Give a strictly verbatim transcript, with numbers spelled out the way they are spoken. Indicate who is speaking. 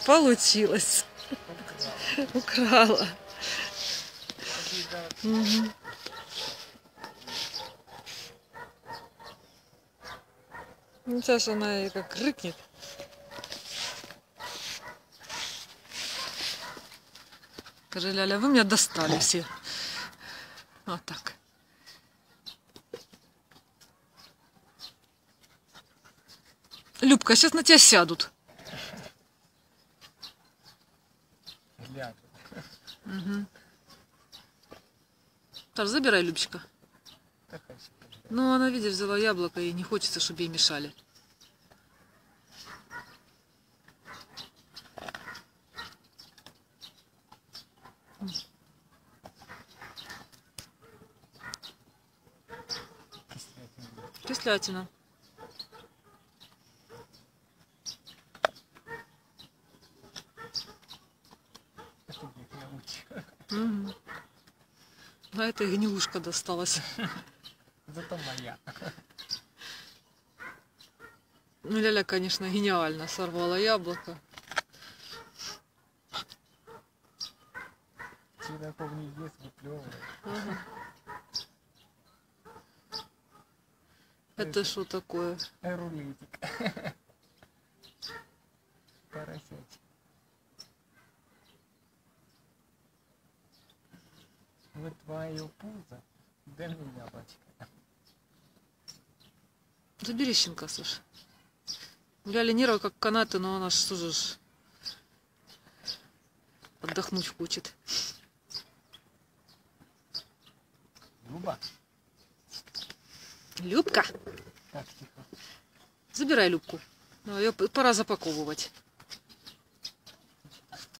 Speaker 1: Получилось. Украла. Угу. Ну, сейчас она и как рыкнет. Скажи, Ляля, вы меня достали все. Вот так. Любка, сейчас на тебя сядут. Угу. Саш, забирай, Любочка. Ну, она, видишь, взяла яблоко, и не хочется, чтобы ей мешали. Кислятина. Угу. А это и гнилушка досталась.
Speaker 2: Зато моя.
Speaker 1: Ну, Ляля, конечно, гениально сорвала яблоко.
Speaker 2: Чудаков не ест, выплевывает.
Speaker 1: Ага. Это что такое?
Speaker 2: Рулетик. Поросячий. Вот твое пузо, дай мне яблочко.
Speaker 1: Забери щенка, Саша. У Ляли нервы как канаты, но она что же ж отдохнуть хочет.
Speaker 2: Люба?
Speaker 1: Любка?
Speaker 2: Так, тихо.
Speaker 1: Забирай Любку. Ее пора запаковывать.